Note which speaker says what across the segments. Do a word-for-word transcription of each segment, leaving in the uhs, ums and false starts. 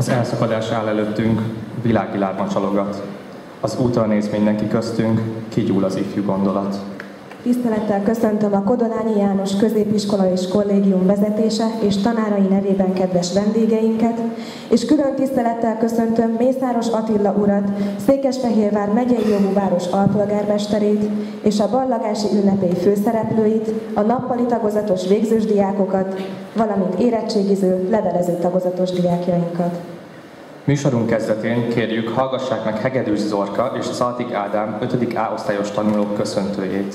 Speaker 1: Az elszakadás áll előttünk, világilárma csalogat. Az útra néz mindenki köztünk, kigyúl az ifjú gondolat.
Speaker 2: Tisztelettel köszöntöm a Kodolányi János Középiskola és Kollégium vezetése és tanárai nevében kedves vendégeinket, és külön tisztelettel köszöntöm Mészáros Attila urat, Székesfehérvár megyei jogú város alpolgármesterét és a ballagási ünnepély főszereplőit, a nappali tagozatos végzős diákokat, valamint érettségiző, levelező tagozatos diákjainkat.
Speaker 1: Műsorunk kezdetén kérjük, hallgassák meg Hegedűs Zorka és Szaltik Ádám ötödik A osztályos tanulók köszöntőjét.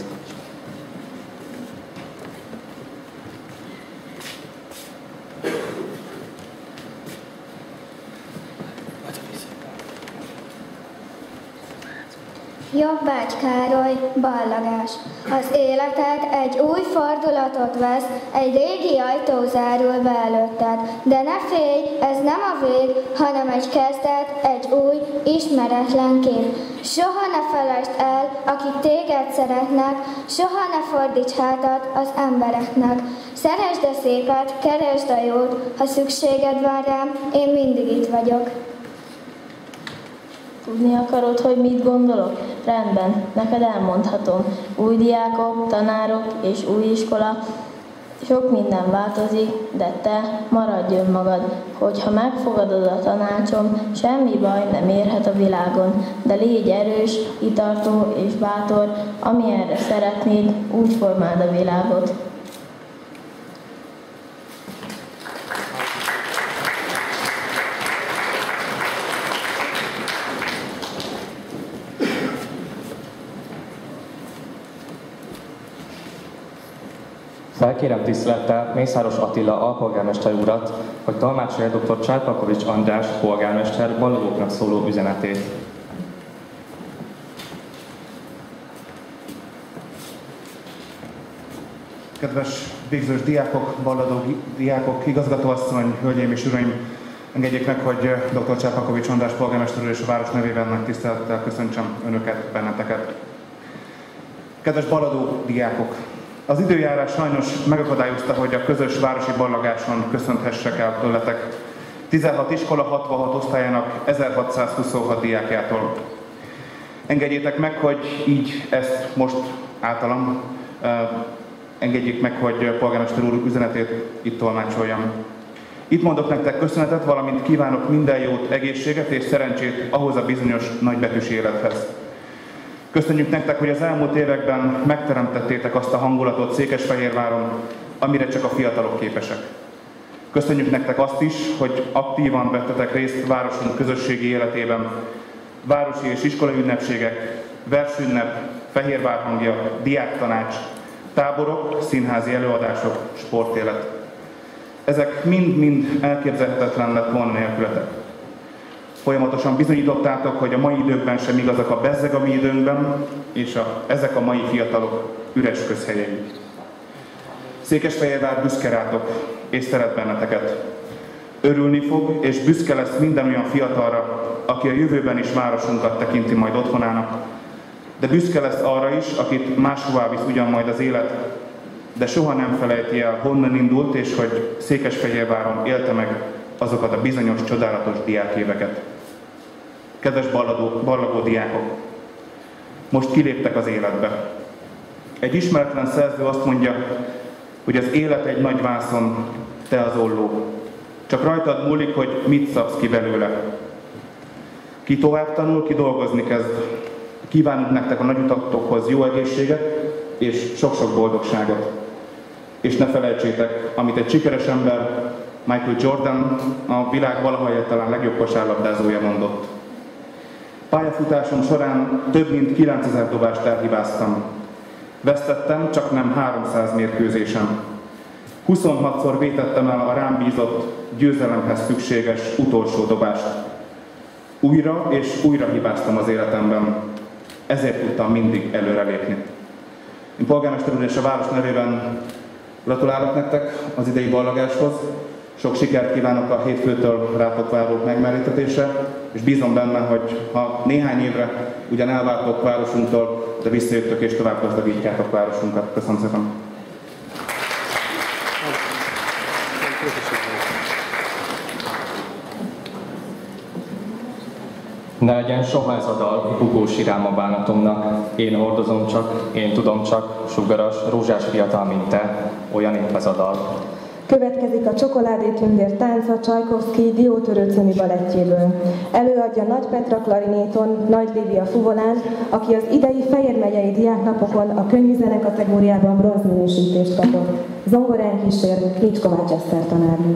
Speaker 3: Jobbágy Károly, ballagás. Az életed egy új fordulatot vesz, egy régi ajtó zárul be előtted. De ne félj, ez nem a vég, hanem egy kezdet, egy új, ismeretlen kép. Soha ne felejtsd el, akik téged szeretnek, soha ne fordíts hátat az embereknek. Szeresd a szépet, keresd a jót, ha szükséged van rám, én mindig itt vagyok.
Speaker 4: Tudni akarod, hogy mit gondolok? Rendben, neked elmondhatom. Új diákok, tanárok és új iskola, sok minden változik, de te maradj önmagad. Hogyha megfogadod a tanácsom, semmi baj nem érhet a világon, de légy erős, kitartó és bátor, amilyenre szeretnéd, úgy formáld a világot.
Speaker 1: Felkérem tisztelettel Mészáros Attila alpolgármester urat, hogy tolmácsolja dr. Csárpakovics András polgármester ballagóknak szóló üzenetét.
Speaker 5: Kedves végzős diákok, balladó diákok, igazgatóasszony, hölgyeim és uraim, engedjék meg, hogy dr. Csárpakovics András polgármester úr és a város nevében nagy tisztelettel köszöntsem önöket, benneteket. Kedves balladó diákok! Az időjárás sajnos megakadályozta, hogy a közös városi ballagáson köszönthessek el tőletek tizenhat iskola hatvanhat osztályának ezerhatszázhuszonhat diákjától. Engedjétek meg, hogy így ezt most általam, uh, engedjék meg, hogy polgármester úr üzenetét itt tolmácsoljam. Itt mondok nektek köszönetet, valamint kívánok minden jót, egészséget és szerencsét ahhoz a bizonyos nagybetűs élethez. Köszönjük nektek, hogy az elmúlt években megteremtettétek azt a hangulatot Székesfehérváron, amire csak a fiatalok képesek. Köszönjük nektek azt is, hogy aktívan vettetek részt városunk közösségi életében. Városi és iskolai ünnepségek, versünnep, Fehérvár hangja, diáktanács, táborok, színházi előadások, sportélet. Ezek mind-mind elképzelhetetlen lett volna nélkületek. Folyamatosan bizonyítottátok, hogy a mai időkben sem igazak a bezzeg a mi időnkben, és a, ezek a mai fiatalok üres közhelyei. Székesfehérvár büszke rátok, és szeret benneteket. Örülni fog, és büszke lesz minden olyan fiatalra, aki a jövőben is városunkat tekinti majd otthonának, de büszke lesz arra is, akit máshová visz ugyan majd az élet, de soha nem felejti el, honnan indult, és hogy Székesfehérváron élte meg azokat a bizonyos, csodálatos diákéveket. Kedves balladó, ballagó diákok, most kiléptek az életbe. Egy ismeretlen szerző azt mondja, hogy az élet egy nagy vászon, te az olló. Csak rajtad múlik, hogy mit szabsz ki belőle. Ki tovább tanul, ki dolgozni kezd. Kívánunk nektek a nagy utatokhoz jó egészséget és sok-sok boldogságot. És ne felejtsétek, amit egy sikeres ember, Michael Jordan, a világ valaha talán legjobb kosárlabdázója mondott. Pályafutásom során több mint kilencezer dobást elhibáztam. Vesztettem csak nem háromszáz mérkőzésen. huszonhatszor vétettem el a rám bízott, győzelemhez szükséges utolsó dobást. Újra és újra hibáztam az életemben. Ezért tudtam mindig előrelépni. Én polgármester úr és a város nevében gratulálok nektek az idei ballagáshoz. Sok sikert kívánok a hétfőtől rátok váró megmerítetésre, és bízom benne, hogy ha néhány évre ugyan elváltok városunktól, de visszajöttök és tovább gazdagítjátok városunkat. Köszönöm szépen!
Speaker 1: Ne legyen soha ez a dal bugós irám a bánatomnak, én hordozom csak, én tudom csak, sugaras, rózsás fiatal, mint te, olyan épp ez a dal.
Speaker 2: Következik a Csokoládé tündér tánca Csajkovszky Diótörő című balettjéből. Előadja Nagy Petra klarinéton, Nagy Lívia fuvolán, aki az idei Fejér megyei diáknapokon a könnyűzene kategóriában bronzminősítést kapott. Zongorán kísér Kics Kovács Eszter tanárnő.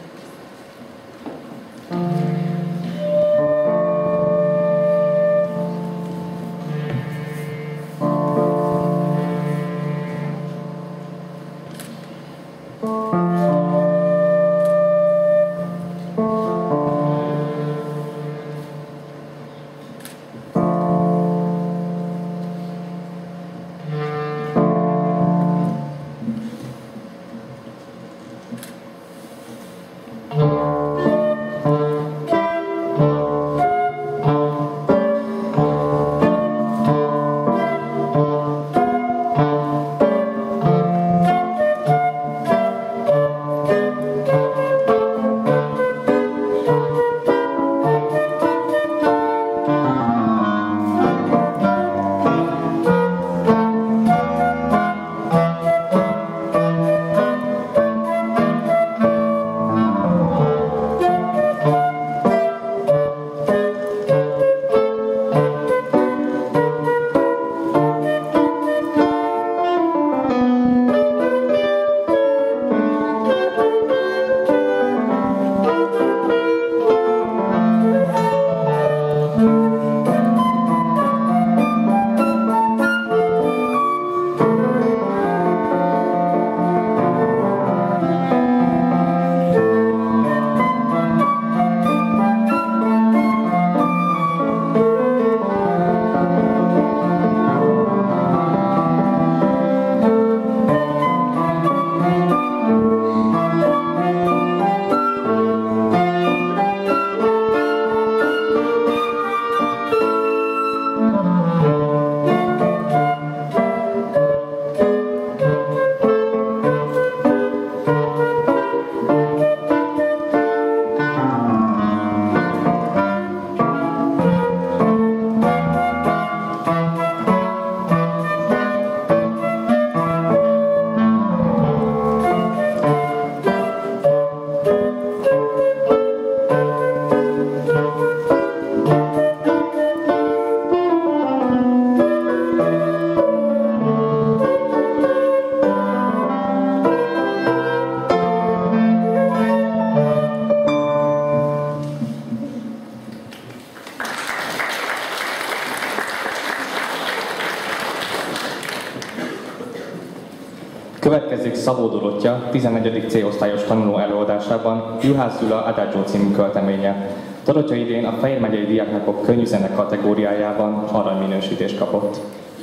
Speaker 1: Következik Szabó Dorottya, tizennegyedik C-osztályos tanuló előadásában Juhász Gyula Adagio című költeménye. Dorottya idén a Fejér megyei diáknapok könnyűzene kategóriájában aranyminősítést kapott.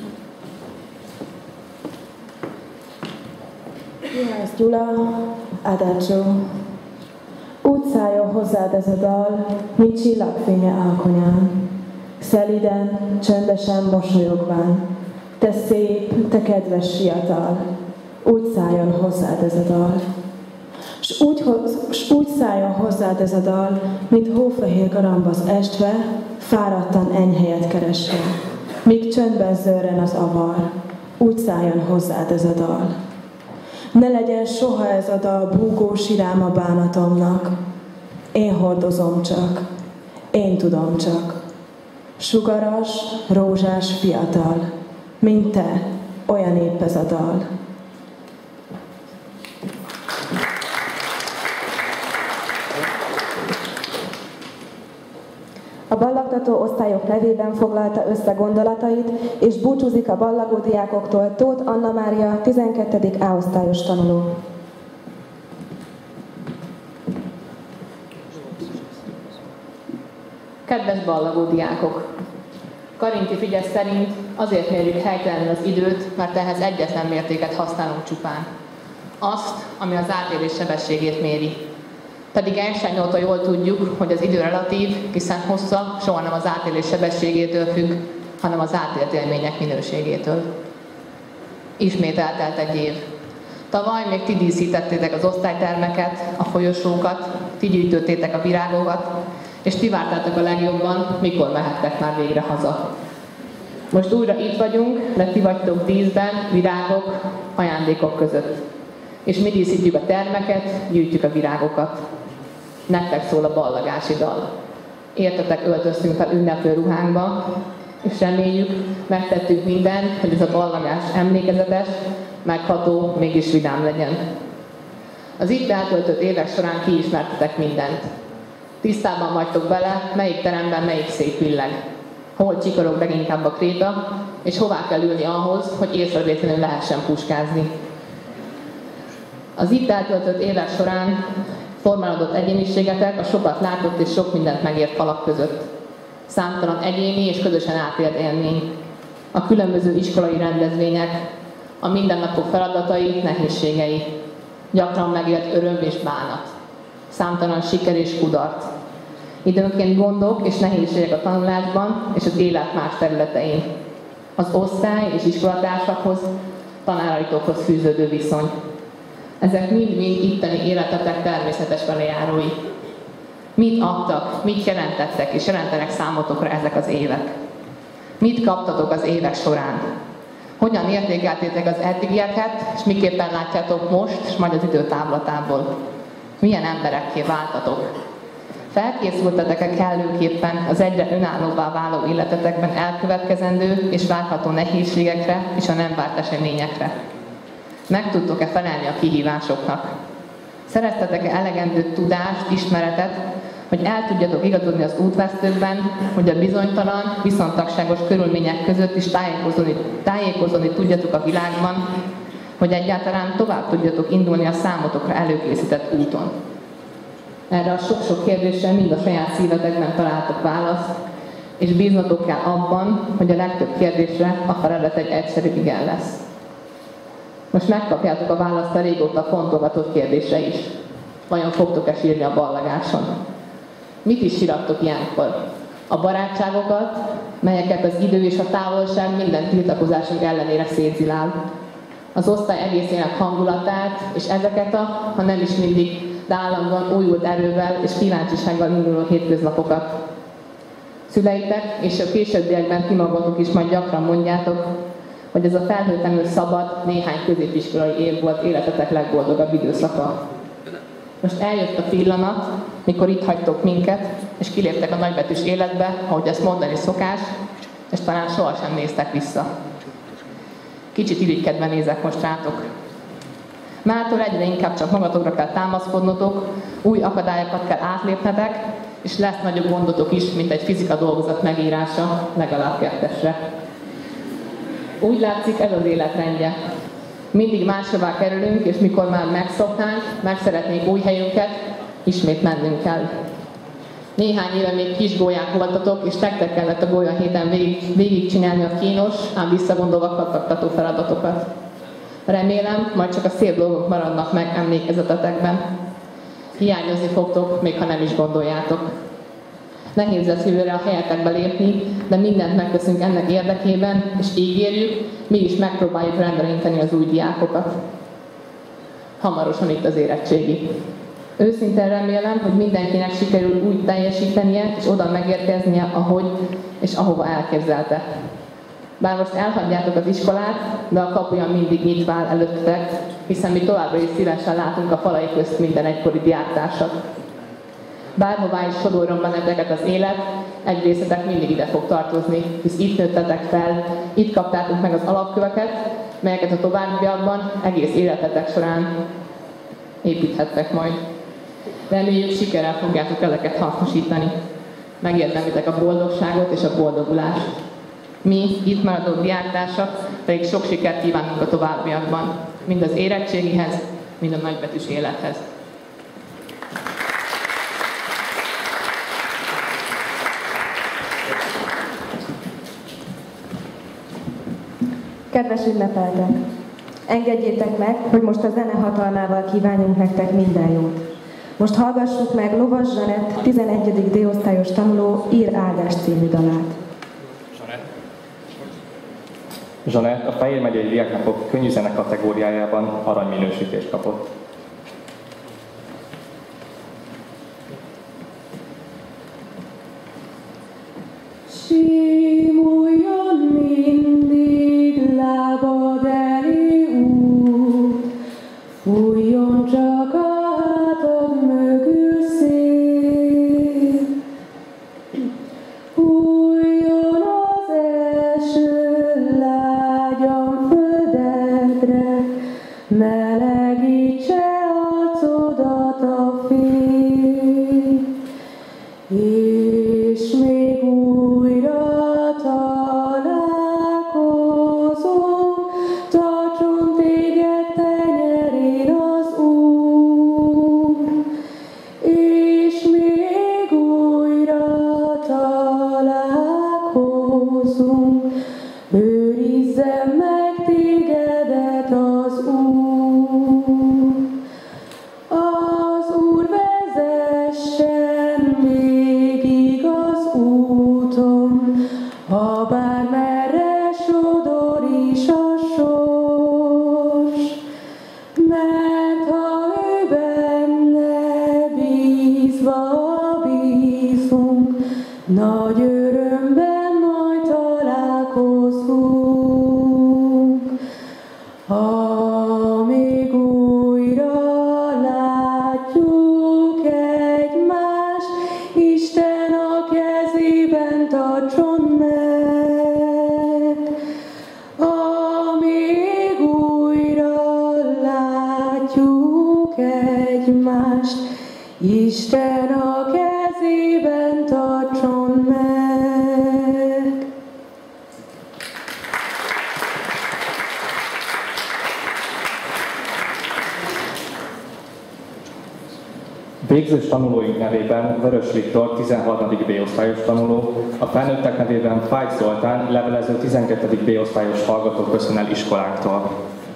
Speaker 6: Juhász Gyula, Adagio. Úgy szálljon hozzád ez a dal, mint csillagfénye alkonyán. Szeliden, csöndesen mosolyogván. Te szép, te kedves fiatal, úgy szálljon hozzád ez a dal. S úgy, s úgy szálljon hozzád ez a dal, mint hófehér garambasz estve, fáradtan enyhelyet keresve. Míg csöndben zörren az avar, úgy szálljon hozzád ez a dal. Ne legyen soha ez a dal búgós irám a bánatomnak. Én hordozom csak, én tudom csak. Sugaras, rózsás fiatal, mint te, olyan épp ez a dal.
Speaker 2: A ballagtató osztályok nevében foglalta össze gondolatait, és búcsúzik a ballagó diákoktól Tóth Anna Mária, tizenkettedik A-osztályos tanuló.
Speaker 7: Kedves ballagó diákok! Karinti Figyes szerint azért mérjük helytelenül az időt, mert ehhez egyetlen mértéket használunk csupán. Azt, ami az átélés sebességét méri. Pedig Einstein óta jól tudjuk, hogy az idő relatív, hiszen hossza soha nem az átélés sebességétől függ, hanem az átélt élmények minőségétől. Ismét eltelt egy év. Tavaly még ti díszítettétek az osztálytermeket, a folyosókat, ti gyűjtöttétek a virágokat, és ti vártátok a legjobban, mikor mehettek már végre haza. Most újra itt vagyunk, de ti vagytok díszben, virágok, ajándékok között. És mi díszítjük a termeket, gyűjtjük a virágokat. Nektek szól a ballagási dal. Értetek, öltöztünk fel ünneplő ruhánkba, és reméljük, megtettünk mindent, hogy ez a ballagás emlékezetes, megható, mégis vidám legyen. Az itt eltöltött évek során kiismertetek mindent. Tisztában vagytok bele, melyik teremben melyik szék villeg. Hol csikorog leginkább a kréta, és hová kell ülni ahhoz, hogy észrevétlenül lehessen puskázni. Az itt eltöltött évek során formálódott egyéniségetek a sokat látott és sok mindent megért falak között. Számtalan egyéni és közösen átélt élmény. A különböző iskolai rendezvények, a mindennapok feladatai, nehézségei. Gyakran megélt öröm és bánat. Számtalan siker és kudarc. Időnként gondok és nehézségek a tanulásban és az élet más területein. Az osztály és iskolatársakhoz, tanáraitokhoz fűződő viszony. Ezek mind-mind itteni életetek természetes velejárói. Mit adtak, mit jelentettek és jelentenek számotokra ezek az évek? Mit kaptatok az évek során? Hogyan értékeltétek az eddigieket, és miképpen látjátok most, és majd az időtávlatából? Milyen emberekké váltatok? Felkészültetek-e kellőképpen az egyre önállóvá váló életetekben elkövetkezendő és várható nehézségekre és a nem várt eseményekre? Meg tudtok-e felelni a kihívásoknak? Szereztetek-e elegendő tudást, ismeretet, hogy el tudjatok igazodni az útvesztőkben, hogy a bizonytalan, viszontagságos körülmények között is tájékozódni, tájékozódni tudjatok a világban, hogy egyáltalán tovább tudjatok indulni a számotokra előkészített úton? Erre a sok-sok kérdésre mind a saját szívetekben találtok választ, és bíznatok kell abban, hogy a legtöbb kérdésre a feladat egy egyszerű igen lesz. Most megkapjátok a választ a régóta fontolgatott kérdésre is. Vajon fogtok-e sírni a ballagáson? Mit is sírattok ilyenkor? A barátságokat, melyeket az idő és a távolság minden tiltakozásunk ellenére szétzilál. Az osztály egészének hangulatát, és ezeket a, ha nem is mindig, de állandóan újult erővel és kíváncsisággal induló hétköznapokat. Szüleitek és a későbbiekben ti magatok is majd gyakran mondjátok, hogy ez a felhőtlenül szabad, néhány középiskolai év volt életetek legboldogabb időszaka. Most eljött a pillanat, mikor itt hagytok minket, és kiléptek a nagybetűs életbe, ahogy ezt mondani szokás, és talán sohasem néztek vissza. Kicsit irigykedve nézek most rátok. Mától egyre inkább csak magatokra kell támaszkodnotok, új akadályokat kell átlépnetek, és lesz nagyobb gondotok is, mint egy fizika dolgozat megírása, legalább kettesre. Úgy látszik, ez az életrendje. Mindig máshová kerülünk, és mikor már megszoknánk, meg szeretnénk új helyünket, ismét mennünk kell. Néhány éve még kis gólyák voltatok, és nektek kellett a gólya héten végig, végigcsinálni a kínos, ám visszagondolva kattogtató feladatokat. Remélem, majd csak a szép dolgok maradnak meg emlékezetetekben. Hiányozni fogtok, még ha nem is gondoljátok. Nehéz lesz jövőre a helyetekbe lépni, de mindent megteszünk ennek érdekében, és ígérjük, mi is megpróbáljuk rendelinteni az új diákokat. Hamarosan itt az érettségi. Őszintén remélem, hogy mindenkinek sikerül úgy teljesítenie, és oda megérkeznie, ahogy és ahova elképzelte. Bár most elhagyjátok az iskolát, de a kapuja mindig nyitva áll előttetek, hiszen mi továbbra is szívesen látunk a falai közt minden egykori diáktársat. Bárhová is sodorjon benneteket az élet, egy részletek mindig ide fog tartozni, hisz itt nőttetek fel, itt kaptátok meg az alapköveket, melyeket a továbbiakban egész életetek során építhettek majd. Reméljük, sikerrel fogjátok ezeket hasznosítani. Megérdemlitek a boldogságot és a boldogulást. Mi, itt maradó diáktársak, pedig sok sikert kívánunk a továbbiakban, mind az érettségihez, mind a nagybetűs élethez.
Speaker 2: Kedves ünnepeltek! Engedjétek meg, hogy most a zene hatalmával kívánjunk nektek minden jót. Most hallgassuk meg Lovas Zsanett tizenegyedik D-osztályos tanuló Ír áldás című dalát.
Speaker 1: Zsanett a Fejér megyei diáknapok könnyűzene kategóriájában aranyminősítést kapott.
Speaker 6: kezedre, melegítse arcodat a fény, és még újra találkozunk, tartson téged tenyerén az Úr, és még újra találkozunk, őrizzen meg tégedet az Úr. Az Úr vezessen végig az úton, ha bármerre sodor is a sors, mert ha ő benne bízva bízunk, nagy örömben majd találkozunk. Amíg újra látjuk egymást, Isten a kezében tartson meg. Amíg újra látjuk egymást, Isten a kezében tartson meg.
Speaker 1: Végzős tanulóink nevében Vörös Viktor, tizenharmadik B-osztályos tanuló, a felnőttek nevében Fágy Zoltán, levelező tizenkettedik B-osztályos hallgató köszön el iskolánktól.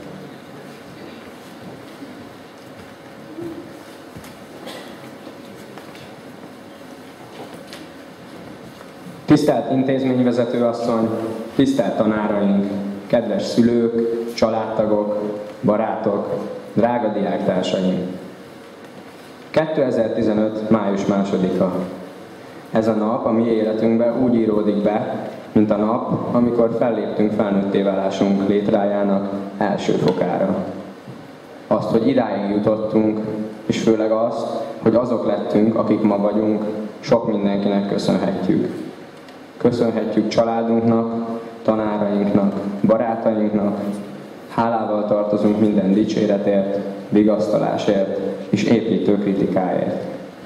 Speaker 8: Tisztelt intézményvezető asszony, tisztelt tanáraink, kedves szülők, családtagok, barátok, drága diáktársaim! kétezer-tizenöt. május másodika. Ez a nap a mi életünkbe úgy íródik be, mint a nap, amikor felléptünk felnőtté válásunk létrájának első fokára. Azt, hogy idáig jutottunk, és főleg azt, hogy azok lettünk, akik ma vagyunk, sok mindenkinek köszönhetjük. Köszönhetjük családunknak, tanárainknak, barátainknak, hálával tartozunk minden dicséretért, vigasztalásért és építő kritikáért.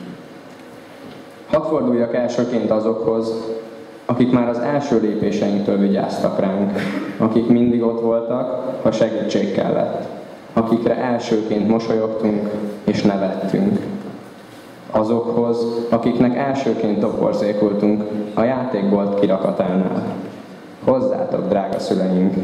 Speaker 8: Hadd forduljak elsőként azokhoz, akik már az első lépéseinktől vigyáztak ránk, akik mindig ott voltak, ha segítség kellett, akikre elsőként mosolyogtunk és nevettünk. Azokhoz, akiknek elsőként toporzékoltunk a játékbolt kirakatánál. Hozzátok, drága szüleink!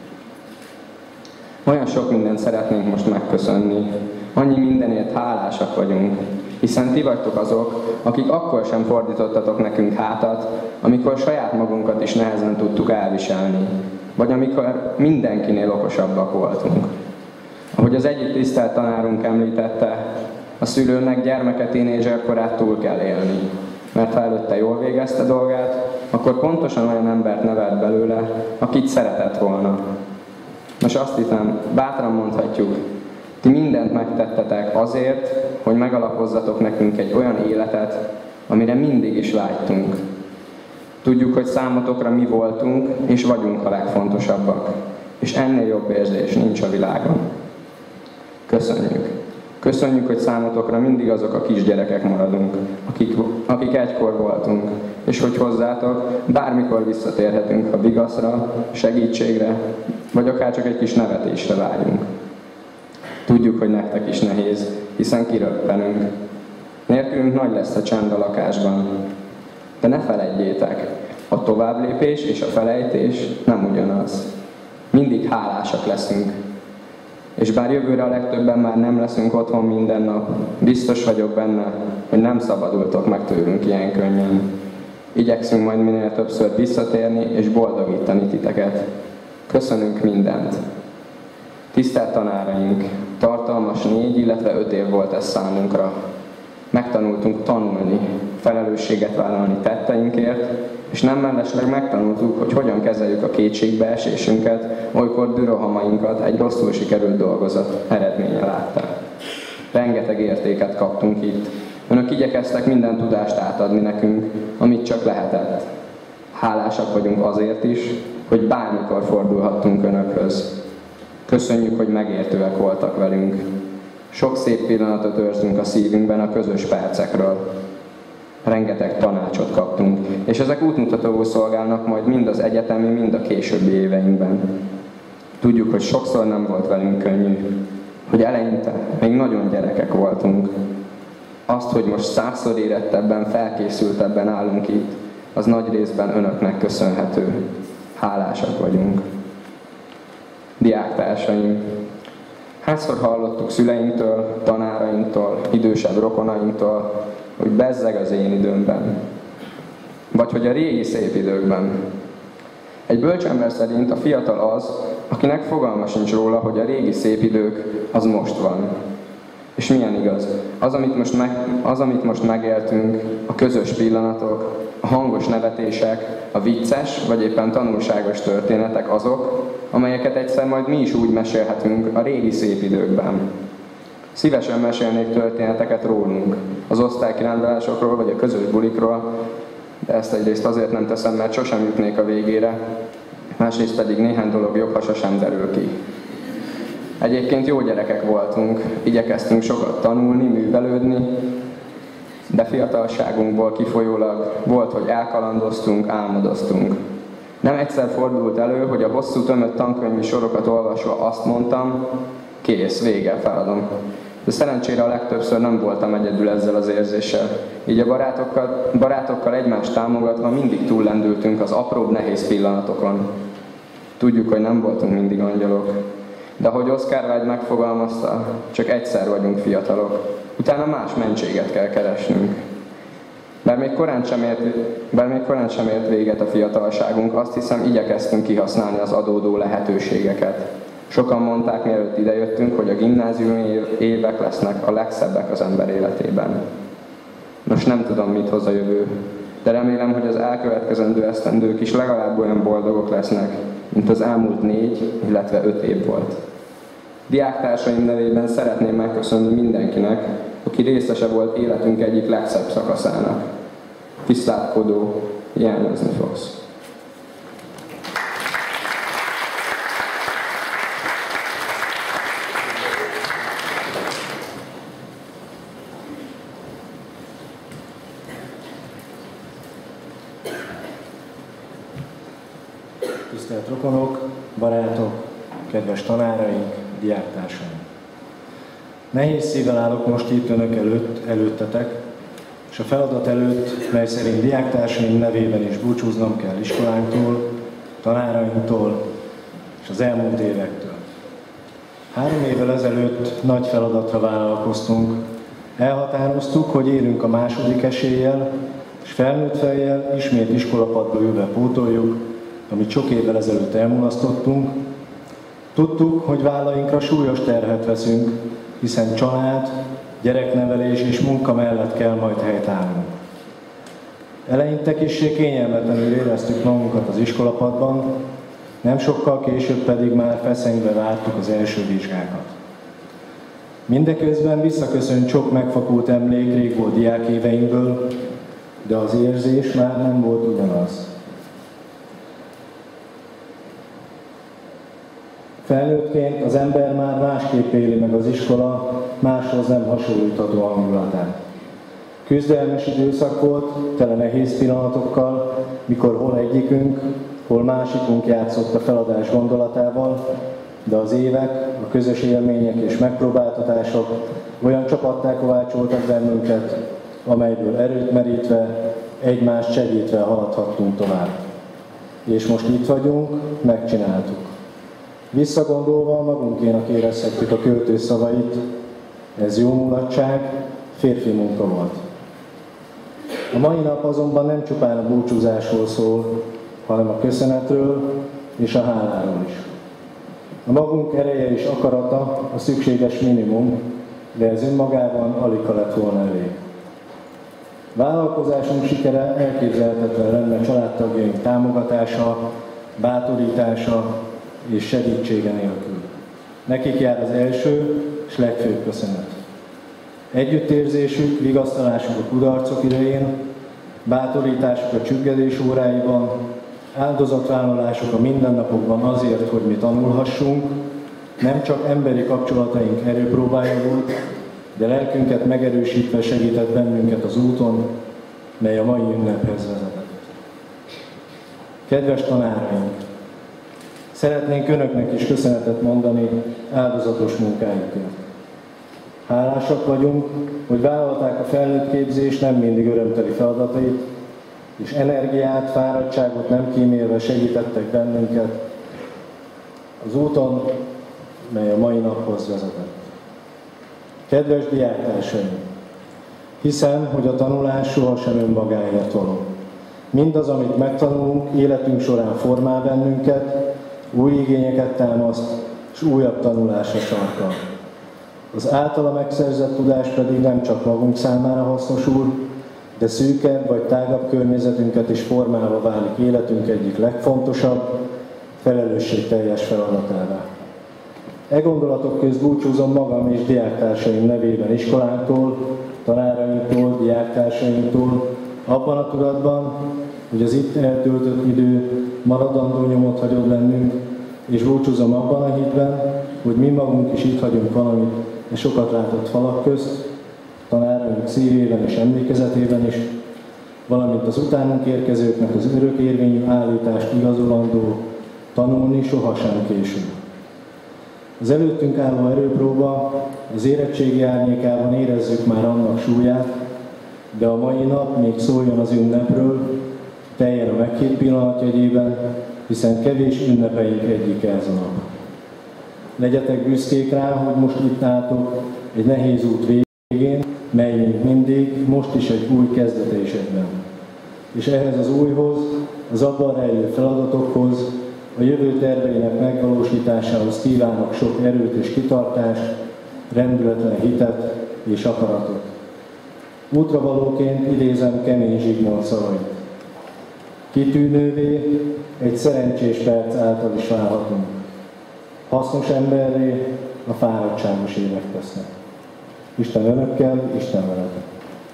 Speaker 8: Olyan sok mindent szeretnénk most megköszönni, annyi mindenért hálásak vagyunk, hiszen ti vagytok azok, akik akkor sem fordítottatok nekünk hátat, amikor saját magunkat is nehezen tudtuk elviselni, vagy amikor mindenkinél okosabbak voltunk. Ahogy az egyik tisztelt tanárunk említette, a szülőnek gyermeke tínédzserkorát túl kell élni, mert ha előtte jól végezte dolgát, akkor pontosan olyan embert nevelt belőle, akit szeretett volna. Most azt hiszem, bátran mondhatjuk, ti mindent megtettetek azért, hogy megalapozzatok nekünk egy olyan életet, amire mindig is vágytunk. Tudjuk, hogy számotokra mi voltunk, és vagyunk a legfontosabbak, és ennél jobb érzés nincs a világon. Köszönjük! Köszönjük, hogy számotokra mindig azok a kisgyerekek maradunk, akik, akik egykor voltunk, és hogy hozzátok bármikor visszatérhetünk, ha vigaszra, segítségre, vagy akár csak egy kis nevetésre vágyunk. Tudjuk, hogy nektek is nehéz, hiszen kiröppenünk. Nélkülünk nagy lesz a csend a lakásban. De ne feledjétek, a továbblépés és a felejtés nem ugyanaz. Mindig hálásak leszünk. És bár jövőre a legtöbben már nem leszünk otthon minden nap, biztos vagyok benne, hogy nem szabadultok meg tőlünk ilyen könnyen. Igyekszünk majd minél többször visszatérni és boldogítani titeket. Köszönünk mindent! Tisztelt tanáraink, tartalmas négy, illetve öt év volt ez számunkra. Megtanultunk tanulni, felelősséget vállalni tetteinkért, és nem mellesleg megtanultuk, hogy hogyan kezeljük a kétségbeesésünket, olykor dürohamainkat egy rosszul sikerült dolgozat eredménye láttál. Rengeteg értéket kaptunk itt. Önök igyekeztek minden tudást átadni nekünk, amit csak lehetett. Hálásak vagyunk azért is, hogy bármikor fordulhattunk Önökhöz. Köszönjük, hogy megértőek voltak velünk. Sok szép pillanatot őrzünk a szívünkben a közös percekről. Rengeteg tanácsot kaptunk, és ezek útmutatóul szolgálnak majd mind az egyetemi, mind a későbbi éveinkben. Tudjuk, hogy sokszor nem volt velünk könnyű, hogy eleinte még nagyon gyerekek voltunk. Azt, hogy most százszor érettebben, felkészültebben állunk itt, az nagy részben önöknek köszönhető. Hálásak vagyunk. Diáktársaim, hányszor hallottuk szüleinktől, tanárainktól, idősebb rokonainktól, hogy bezzeg az én időmben, vagy hogy a régi szép időkben. Egy bölcsember szerint a fiatal az, akinek fogalma sincs róla, hogy a régi szép idők az most van. És milyen igaz? Az, amit most, meg, az, amit most megéltünk, a közös pillanatok, a hangos nevetések, a vicces vagy éppen tanulságos történetek azok, amelyeket egyszer majd mi is úgy mesélhetünk a régi szép időkben. Szívesen mesélnék történeteket rólunk, az osztálykirándulásokról vagy a közös bulikról, de ezt egyrészt azért nem teszem, mert sosem jutnék a végére, másrészt pedig néhány dolog jobb, ha sosem derül ki. Egyébként jó gyerekek voltunk, igyekeztünk sokat tanulni, művelődni, de fiatalságunkból kifolyólag volt, hogy elkalandoztunk, álmodoztunk. Nem egyszer fordult elő, hogy a hosszú tömött tankönyvi sorokat olvasva azt mondtam, kész, vége, feladom. De szerencsére a legtöbbször nem voltam egyedül ezzel az érzéssel. Így a barátokkal, barátokkal egymást támogatva mindig túllendültünk az apróbb nehéz pillanatokon. Tudjuk, hogy nem voltunk mindig angyalok. De ahogy Oscar Wilde megfogalmazta, csak egyszer vagyunk fiatalok. Utána más mentséget kell keresnünk. Bár még korán sem ért, bár még korán sem ért véget a fiatalságunk, azt hiszem igyekeztünk kihasználni az adódó lehetőségeket. Sokan mondták, mielőtt idejöttünk, hogy a gimnáziumi évek lesznek a legszebbek az ember életében. Nos, nem tudom, mit hoz a jövő, de remélem, hogy az elkövetkezendő esztendők is legalább olyan boldogok lesznek, mint az elmúlt négy, illetve öt év volt. Diáktársaim nevében szeretném megköszönni mindenkinek, aki részese volt életünk egyik legszebb szakaszának. Viszlát Kodó, hiányozni fogsz!
Speaker 9: Tisztelt rokonok, barátok, kedves tanáraink, diáktársaim! Nehéz szívvel állok most itt önök előtt, előttetek, és a feladat előtt, mely szerint diáktársaim nevében is búcsúznom kell iskolánktól, tanárainktól és az elmúlt évektől. Három évvel ezelőtt nagy feladatra vállalkoztunk. Elhatároztuk, hogy élünk a második eséllyel, és felnőtt fejjel ismét iskolapadba ülve pótoljuk, amit sok évvel ezelőtt elmulasztottunk. Tudtuk, hogy vállalainkra súlyos terhet veszünk, hiszen család, gyereknevelés és munka mellett kell majd helytállnunk. Eleinte kissé kényelmetlenül éreztük magunkat az iskolapadban, nem sokkal később pedig már feszengve vártuk az első vizsgákat. Mindeközben visszaköszönt sok megfakult emlék régót diákéveinkből, de az érzés már nem volt ugyanaz. Felnőttként az ember már másképp éli meg az iskola, máshoz nem hasonlítható hangulatát. Küzdelmes időszak volt, tele nehéz pillanatokkal, mikor hol egyikünk, hol másikunk játszott a feladás gondolatával, de az évek, a közös élmények és megpróbáltatások olyan csapattá kovácsoltak bennünket, amelyből erőt merítve, egymást segítve haladhattunk tovább. És most itt vagyunk, megcsináltuk. Visszagondolva magunkénak érezhettük a költő szavait, ez jó mulatság, férfi munka volt. A mai nap azonban nem csupán a búcsúzásról szól, hanem a köszönetről és a háláról is. A magunk ereje és akarata a szükséges minimum, de ez önmagában aligha lett volna elég. Vállalkozásunk sikere elképzelhetetlen lenne családtagjaink támogatása, bátorítása és segítsége nélkül. Nekik jár az első és legfőbb köszönet. Együttérzésük, vigasztalásuk a kudarcok idején, bátorításuk a csüggedés óráiban, áldozatvállalásuk a mindennapokban azért, hogy mi tanulhassunk, Nem csak emberi kapcsolataink erőpróbája volt, de lelkünket megerősítve segített bennünket az úton, mely a mai ünnephez vezetett. Kedves tanáraink! Szeretnénk Önöknek is köszönetet mondani áldozatos munkájukért. Hálásak vagyunk, hogy vállalták a felnőttképzés nem mindig örömteli feladatait, és energiát, fáradtságot nem kímélve segítettek bennünket az úton, mely a mai naphoz vezetett. Kedves diáktársaim! Hiszem, hogy a tanulás sohasem önmagáért való. Mindaz, amit megtanulunk, életünk során formál bennünket, új igényeket támaszt, és újabb tanulásra sarkal. Az általa megszerzett tudás pedig nem csak magunk számára hasznosul, de szűkebb vagy tágabb környezetünket is formálva válik életünk egyik legfontosabb, felelősségteljes feladatává. E gondolatok közt búcsúzom magam és diáktársaim nevében iskolánktól, tanárainktól, diáktársainktól, abban a tudatban, hogy az itt eltöltött idő maradandó nyomot hagyott bennünk, és búcsúzom abban a hitben, hogy mi magunk is itt hagyunk valamit a sokat látott falak közt, tanáraink szívében és emlékezetében is, valamint az utánunk érkezőknek az örökérvényű állítást igazolandó, tanulni sohasem késő. Az előttünk álló erőpróba, az érettségi árnyékában érezzük már annak súlyát, de a mai nap még szóljon az ünnepről, teljen a meghitt pillanat jegyében, hiszen kevés ünnepeink egyike ez a nap. Legyetek büszkék rá, hogy most itt álltok egy nehéz út végén, mely mint mindig most is egy új kezdetésében. És ehhez az újhoz, az abban rejlő feladatokhoz, a jövő terveinek megvalósításához kívánok sok erőt és kitartást, rendületlen hitet és akaratot. Útravalóként idézem Kemény Zsigmond szavait. Kitűnővé egy szerencsés perc által is válhatunk. Hasznos emberré a fáradtságos évek tesznek. Isten önökkel, Isten veletek!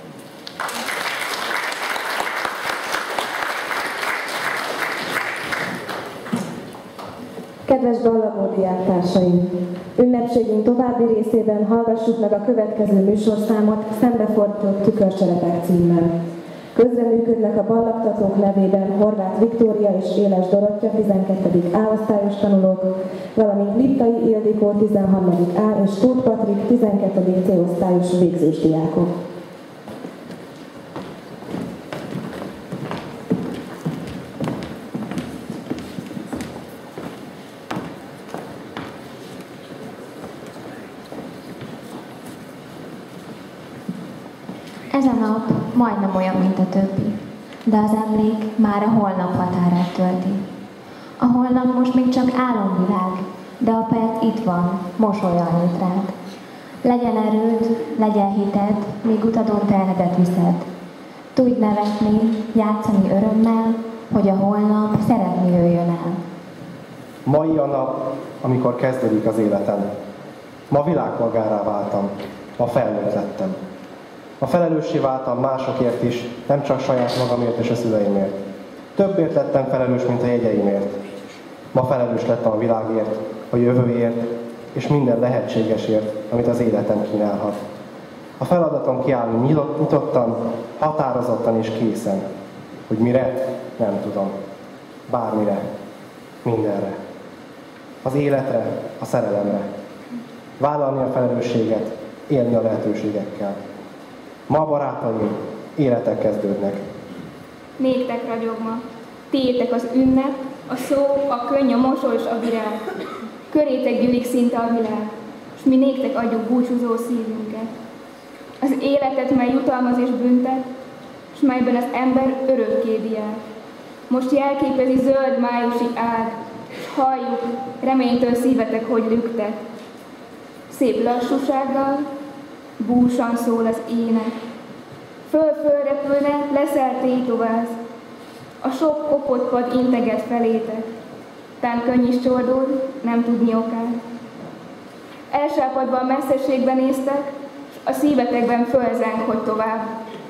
Speaker 2: Kedves ballagó diáktársaim! Ünnepségünk további részében hallgassuk meg a következő műsorszámot Szembefordított tükörcserepek címmel. Közreműködnek a ballagtatók nevében Horváth Viktória és Éles Dorottya tizenkettedik A-osztályos tanulók, valamint Liptai Ildikó tizenharmadik A és Tóth Patrik tizenkettedik C-osztályos végzős diákok.
Speaker 10: Ez a nap majdnem olyan, mint a többi, de az emlék már a holnap határát tölti. A holnap most még csak álomvilág, de a perc itt van, mosolyan nyit rád. Legyen erőd, legyen hited, míg utadon terhedet viszed. Tudj nevetni, játszani örömmel, hogy a holnap szeretni jöjjön el.
Speaker 11: Mai a nap, amikor kezdődik az életem. Ma világpolgárrá váltam, ma felnőtt lettem. Ma felelőssé váltam másokért is, nem csak saját magamért és a szüleimért. Többért lettem felelős, mint a jegyeimért. Ma felelős lettem a világért, a jövőért, és minden lehetségesért, amit az életem kínálhat. A feladatom kiállni nyitottan, határozottan és készen. Hogy mire? Nem tudom. Bármire. Mindenre. Az életre, a szerelemre. Vállalni a felelősséget, élni a lehetőségekkel. Ma, barátaim, életek kezdődnek.
Speaker 12: Néktek ragyog ma. Tiétek az ünnep, a szó, a könny, a mosoly és a virág. Körétek gyűlik szinte a világ, és mi néktek adjuk búcsúzó szívünket. Az életet, mely jutalmaz és büntet, és melyben az ember örökké diák. Most jelképezi zöld májusi ág, és halljuk, reménytől szívetek, hogy lüktet. Szép lassúsággal, búsan szól az ének. Föl-föl repülne, leszel tétováz. A sok kopott pad integet felétek. Tán könny is csordul, nem tudni okát. Elsápadva a messzeségben néztek, s a szívetekben fölzeng, hogy tovább.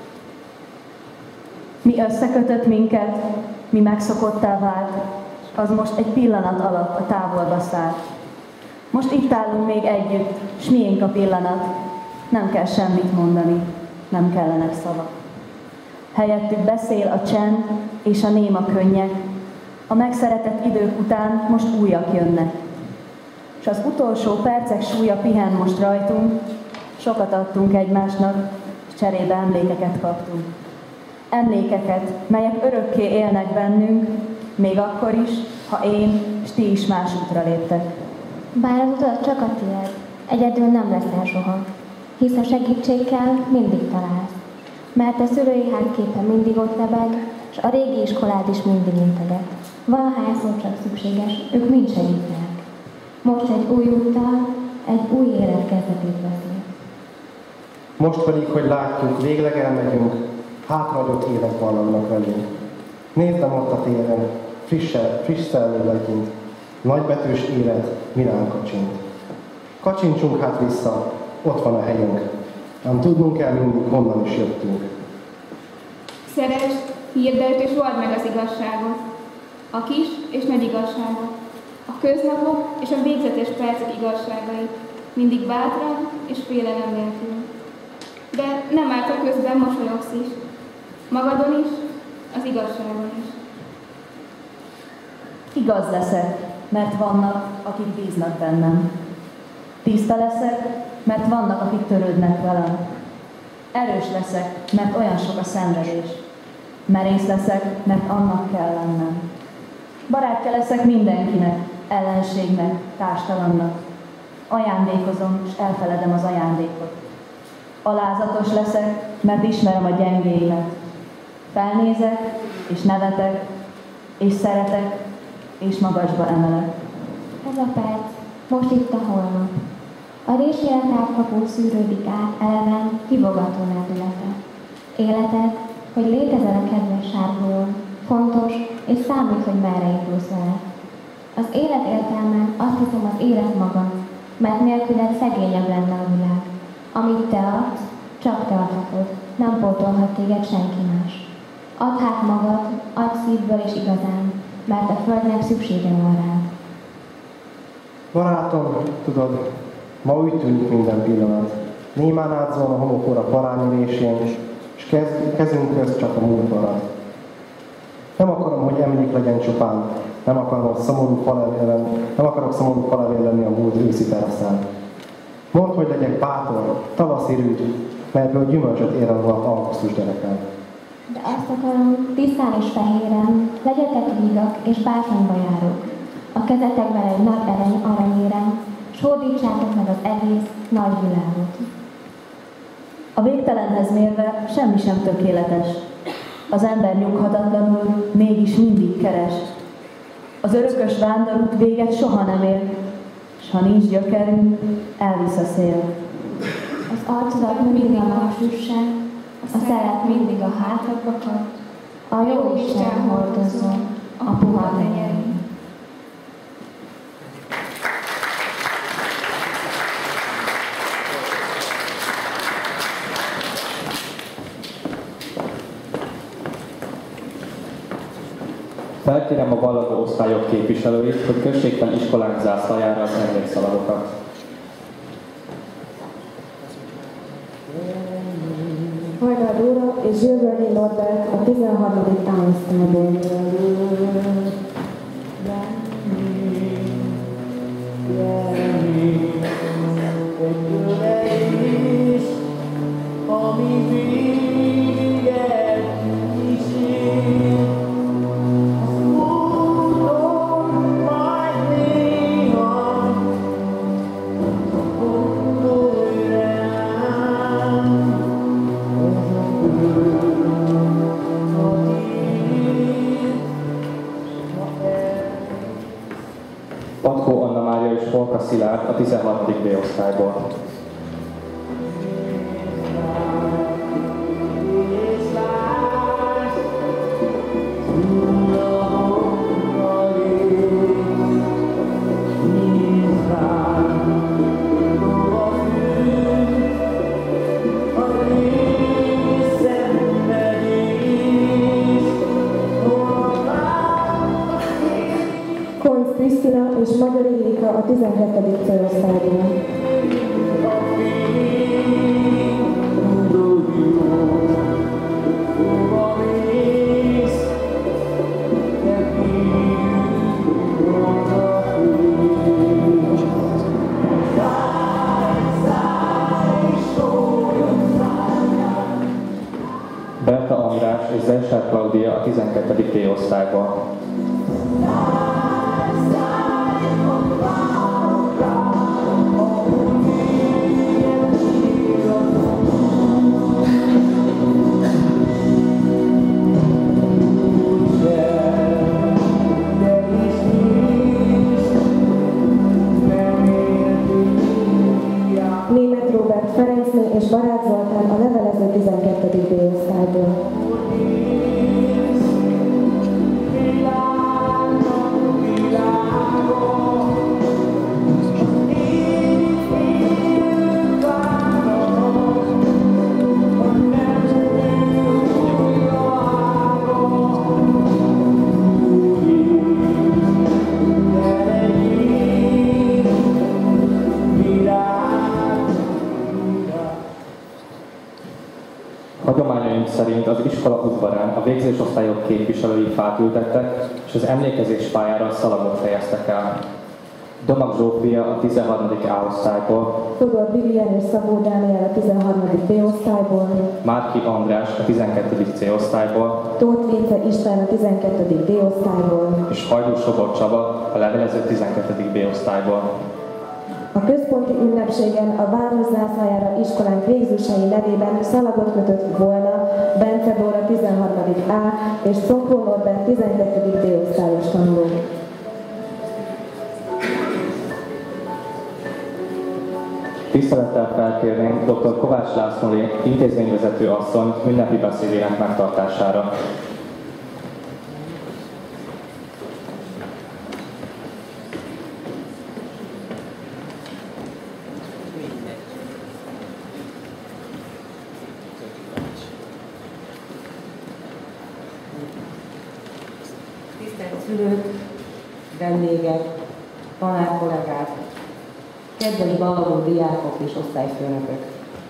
Speaker 13: Mi összekötött minket, mi megszokottá vált, az most egy pillanat alatt a távolba szállt. Most itt állunk még együtt, s miénk a pillanat. Nem kell semmit mondani, nem kellenek szavak. Helyettük beszél a csend és a néma könnyek. A megszeretett idők után most újak jönnek. És az utolsó percek súlya pihen most rajtunk, sokat adtunk egymásnak, és cserébe emlékeket kaptunk. Emlékeket, melyek örökké élnek bennünk, még akkor is, ha én és ti is más útra léptek.
Speaker 10: Bár az utat csak a tiéd, egyedül nem leszel soha, hisz a segítségkel mindig találsz. Mert a szülői hátképe mindig ott lebeg, és a régi iskolád is mindig integet. Valahányszor csak szükséges, ők mind segítenek. Most egy új úttal, egy új élet kezdetét veszi.
Speaker 11: Most pedig, hogy látjuk, végleg elmegyünk, hátraadott évek vannak velünk. Nézzem ott a téren, frisse, friss szelmű legyint, nagybetűs élet mirán kacsint. Kacsintsunk hát vissza, ott van a helyünk, ám tudnunk kell mindig, honnan is jöttünk.
Speaker 12: Szeresd, hirdesd és vald meg az igazságot, a kis és nagy igazságot, a köznapok és a végzetes percek igazságait, mindig bátran és félelem nélkül. De nem árt a közben mosolyogsz is, magadon is, az igazságon is.
Speaker 13: Igaz leszek, mert vannak, akik bíznak bennem. Tiszta leszek, mert vannak, akik törődnek velem. Erős leszek, mert olyan sok a szenvedés. Merész leszek, mert annak kell lennem. Barátja leszek mindenkinek, ellenségnek, társtalannak. Ajándékozom, és elfeledem az ajándékot. Alázatos leszek, mert ismerem a gyengéimet. Felnézek, és nevetek, és szeretek, és magasba emelek.
Speaker 10: Ez a perc, most itt a holnap. A résélet átkapó szűrődik át eleven, hívogató lendülete. Életed, hogy létezel a kedves sárgulón, fontos, és számít, hogy merre indulsz vele. Az élet értelme, azt hiszem, az élet maga, mert nélküled szegényebb lenne a világ. Amit te adsz, csak te adhatod, nem pótolhat téged senki más. Add hát magad, add szívből és igazán, mert a földnek szüksége van rád.
Speaker 11: Barátom, tudod, ma úgy tűnik minden pillanat. Némán átzol a homokóra parányi résén, és kez, kezünk közt csak a múlt marad. Nem akarom, hogy emlék legyen csupán, nem akarom szomorú falevél, nem akarok szomorú falevél lenni a múlt őszi teraszán. Mondd, hogy legyek bátor, tavaszi rűd, melyből gyümölcsöt ér a augusztus derekán.
Speaker 10: De azt akarom, tisztán és fehéren, legyetek vígak és bátranba járok. A kezetekben egy nagy ereny aranyérem, s hódítsátok meg az egész nagy világot.
Speaker 13: A végtelenhez mérve semmi sem tökéletes. Az ember nyughatatlanul mégis mindig keres. Az örökös vándorút véget soha nem ér, s ha nincs gyökerünk, elvisz a szél.
Speaker 10: Az arcodat mindig a napsúság, a szeret mindig a hátadba kap, a jó Isten hordozzon a puha tenyerén.
Speaker 1: Felkérem a ballagó osztályok képviselőit, hogy kössék fel iskolánk zászlajára az emlékszalagokat.
Speaker 2: Hajnal Dóra és Zsővölnyi Norbert a tizenharmadik támosztályból.
Speaker 1: Patkó Anna Mária és Holka Szilárd a tizenharmadik B osztályból.
Speaker 2: Krisztina és Magyar Illika a tizenkettedik C
Speaker 1: Zelsár Klaudia a tizenkettedik D osztályból.
Speaker 2: Ferencné és Barát Zoltán a levelező tizenkettedik D osztályból.
Speaker 1: Hagyományaink szerint az iskola udvarán a végzősosztályok képviselői fát ültettek, és az emlékezés pályára szalagot helyeztek el. Domag Zsófia a tizenharmadik A osztályból,
Speaker 2: Fodor Vivian és Szabó Dániel a tizenharmadik B osztályból,
Speaker 1: Márki András a tizenkettedik C osztályból,
Speaker 2: Tóth Vince István a tizenkettedik D osztályból,
Speaker 1: és Hajdú Sobor Csaba a levelező tizenkettedik B osztályból.
Speaker 2: A központi ünnepségen a város zászlajára iskolánk végzősei nevében szalagot kötött volna Bence Dóra tizenharmadik A és Szonkó Norbert tizenkettedik D osztályos tanuló.
Speaker 1: Tisztelettel felkérném dr. Kovács László intézményvezető asszony ünnepi beszédének megtartására.
Speaker 14: Tisztelt szülők, vendégek, tanárkollégák, kedves ballagó diákok és osztályfőnökök!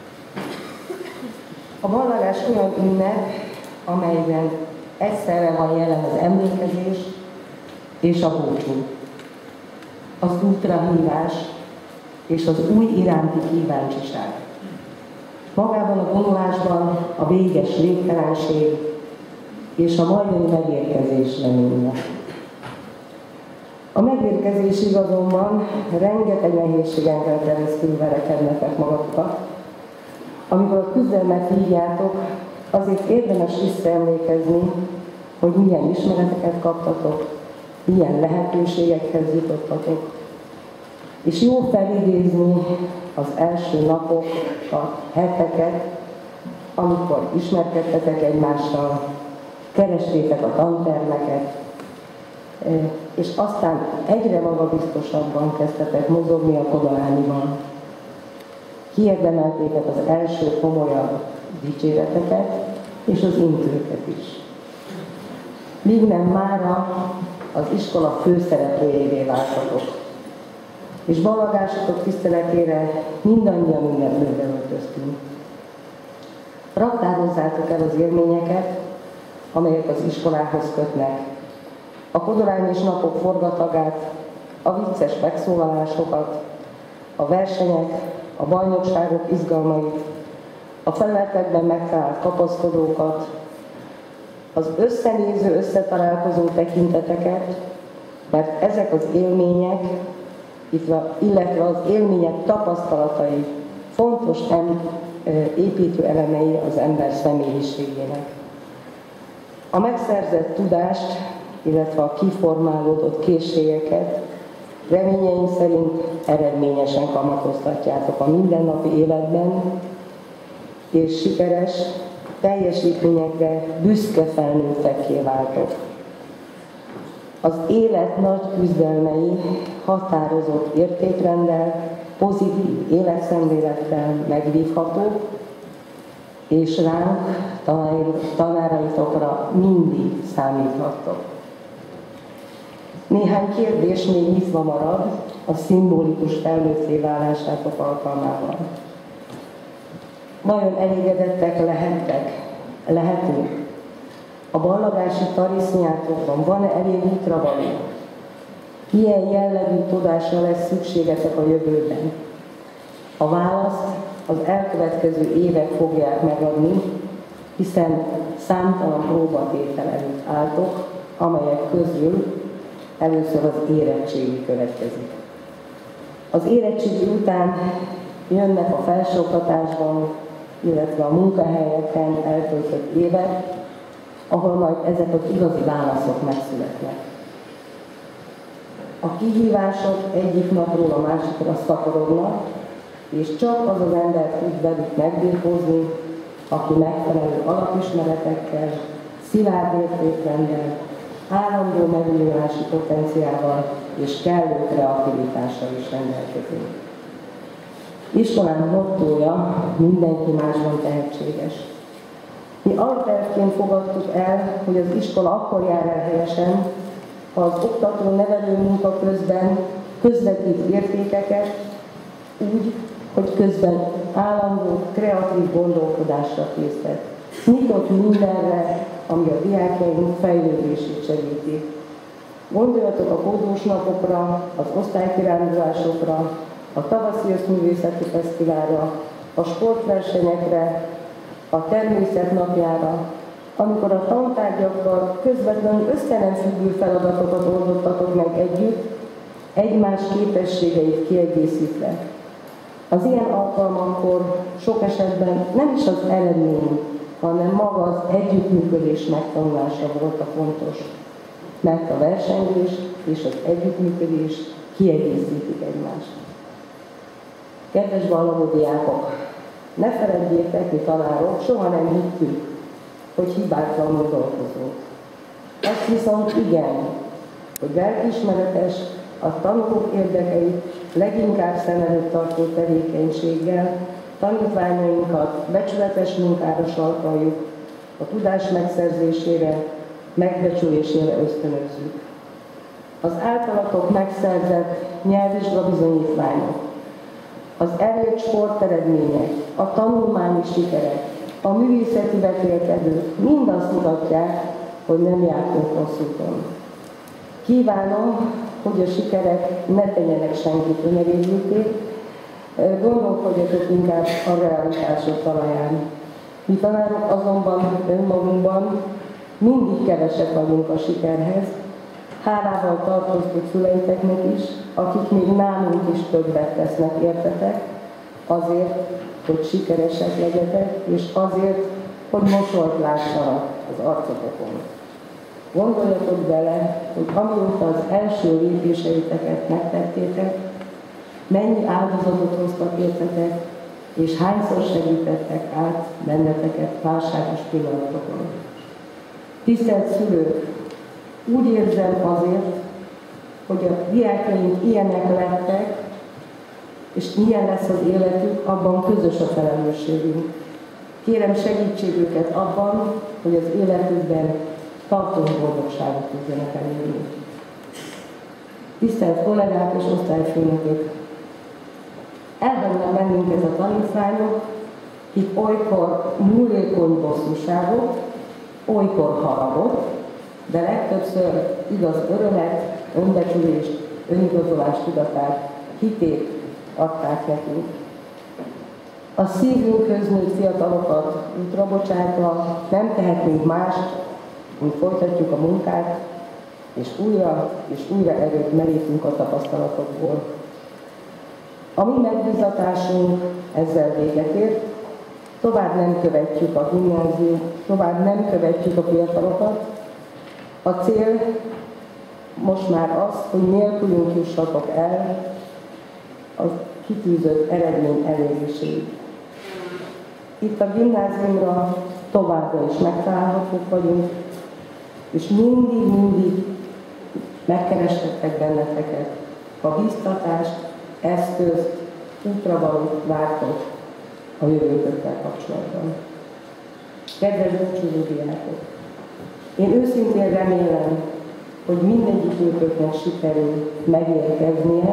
Speaker 14: A ballagás olyan ünnep, amelyben egyszerre van jelen az emlékezés és a búcsú, az útrahívás és az új iránti kíváncsiság. Magában a vonulásban a véges végtelenség és a majdani megérkezés reménye. A megérkezésig azonban rengeteg nehézségen keresztül verekednetek magatokat. Amikor a küzdelmet hívjátok, azért érdemes visszaemlékezni, hogy milyen ismereteket kaptatok, milyen lehetőségekhez jutottatok, és jó felidézni az első napokat, heteket, amikor ismerkedtetek egymással, kerestétek a tantermeket, és aztán egyre magabiztosabban kezdtetek mozogni a Kodolányiban. Kiérdemeltétek az első komolyabb dicséreteket, és az intőket is. Míg nem mára az iskola főszereplőjévé váltatok, és ballagásotok tiszteletére mindannyian ünneplőbe öltöztünk. Raktározzátok el az élményeket, amelyek az iskolához kötnek, a kodolányos napok forgatagát, a vicces megszólalásokat, a versenyek, a bajnokságok izgalmait, a felületekben megtalált kapaszkodókat, az összenéző, összetalálkozó tekinteteket, mert ezek az élmények, illetve az élmények tapasztalatai fontos építő elemei az ember személyiségének. A megszerzett tudást, illetve a kiformálódott készségeket reményeink szerint eredményesen kamatoztatjátok a mindennapi életben, és sikeres teljesítményekre büszke felnőttekké váltok. Az élet nagy küzdelmei határozott értékrenddel, pozitív életszemlélettel megvívhatók, és ránk, tanáraitokra mindig számíthattok. Néhány kérdés még nyitva marad a szimbolikus felnőtté válásátok alkalmával. Vajon elégedettek lehettek? Lehetünk? A ballagási tarisznyátokban van-e elég útravaló? Milyen jellegű tudásra lesz szükségetek a jövőben? A választ az elkövetkező évek fogják megadni, hiszen számtalan próbatétel előtt álltok, amelyek közül először az érettségi következik. Az érettségi után jönnek a felsőoktatásban, illetve a munkahelyeken eltöltött évek, ahol majd ezek az igazi válaszok megszületnek. A kihívások egyik napról a másikra szaporodnak, és csak az az ember tud velük megbirkózni, aki megfelelő alapismeretekkel, szilárd értékrenddel, állandó megújulási potenciával és kellő kreativitással is rendelkezik. Iskolánk mottója: mindenki másban tehetséges. Mi alapelvként fogadtuk el, hogy az iskola akkor jár el helyesen, ha az oktató-nevelő munka közben közvetít értékeket úgy, hogy közben állandó, kreatív gondolkodásra késztet. Nyitott mindenre, ami a diákjaink fejlődését segíti. Gondoljatok a kódós napokra, az osztálykirándulásokra, a tavaszi összművészeti fesztiválra, a sportversenyekre, a természetnapjára, amikor a tantárgyakkal közvetlenül össze nem függő feladatokat oldottatok meg együtt, egymás képességeit kiegészítve. Az ilyen alkalmakkor sok esetben nem is az eredmény, hanem maga az együttműködés megtanulása volt a fontos, mert a versengés és az együttműködés kiegészítik egymást. Kedves ballagó diákok, ne feledjétek, mi tanárok, soha nem hittük, hogy hibátlanul dolgozunk. Azt viszont igen, hogy lelkiismeretes, a tanulók érdekeit leginkább szem előtt tartó tevékenységgel tanítványainkat becsületes munkára sarkaljuk, a tudás megszerzésére, megbecsülésére ösztönözzük. Az általatok megszerzett nyelvvizsga bizonyítványok, az elért sporteredmények, a tanulmányi sikerek, a művészeti vetélkedők mind azt mutatják, hogy nem jártunk rossz úton. Kívánom, hogy a sikerek ne tegyenek senkit önelégülté, gondolkodjatok inkább a realitások talaján. Mi tanárok azonban önmagunkban mindig kevesek vagyunk a sikerhez, hálával tartoztuk szüleiteknek is, akik még nálunk is többet tesznek értetek, azért, hogy sikeresek legyetek, és azért, hogy mosolyt lássanak az arcotokon. Gondoljatok bele, hogy amióta az első lépéseiteket megtettétek, mennyi áldozatot hoztak értetek, és hányszor segítettek át benneteket válságos pillanatokon. Tisztelt szülők, úgy érzem azért, hogy a diákjaink ilyenek lettek, és milyen lesz az életük, abban közös a felelősségünk. Kérem, segítség őket abban, hogy az életükben tartós boldogságot tudjanak elérni. Tisztelt kollégák és osztályfőnökök! Elhagynak bennünket a tanítványok, akik olykor múlékony bosszúságot, olykor haragot, de legtöbbször igaz örömet, önbecsülést, önigazolás tudatát, hitét adták nekünk. A szívünkhöz nőtt fiatalokat útra bocsátva nem tehetünk mást, mint folytatjuk a munkát, és újra és újra erőt merítünk a tapasztalatokból. A mi megbízatásunk ezzel véget ért, tovább nem követjük a gimnázium, tovább nem követjük a fiatalokat. A cél most már az, hogy nélkülünk jussatok el a kitűzött eredmény eléréséig. Itt a gimnáziumra továbbra is megtalálhatók vagyunk, és mindig-mindig megkerestettek benneteket, ha biztatást, eszközt, útra valót vártok a jövőtökkel kapcsolatban. Kedves búcsúzó diákok! Én őszintén remélem, hogy mindegyikőtöknek sikerül megérkeznie